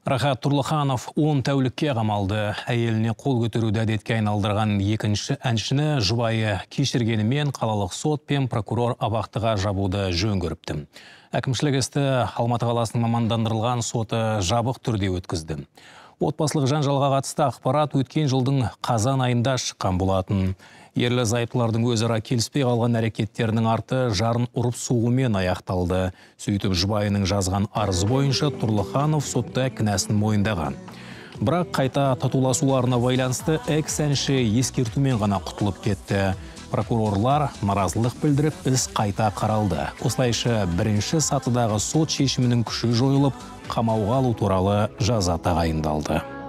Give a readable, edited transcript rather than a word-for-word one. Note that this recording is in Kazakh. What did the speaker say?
Рахат Тұрлыханов 10 тәулікке қамалды. Әйеліне қол көтеруді әдетке айналдырған екінші әншіні жұбайы кешіргенімен қалалық сот пен прокурор абақтыға жабуды жөн көріпті. Әкімшілік істі Алматы қаласының мамандандырылған соты жабық түрде өткізді. Отбасылық жанжалға қатысты ақпарат өткен жылдың қазан айында шыққан болатын. Ерлі зайыптылардың өзара келіспей қалған әрекеттерінің арты жарын ұрып соғумен аяқталды. Сөйтіп жұбайының жазған арызы бойынша Тұрлыханов сотта кінәсін мойындаған. Бірақ қайта татуласуларына байланысты экс-әнші ескертумен ғана құтылып кетті. Прокурорлар наразылық білдіріп, іс қайта қаралды. Осылайша бірінші сатыдағы сот шешімінің күші жойылып, қамауға алу туралы жаза тағайындалды.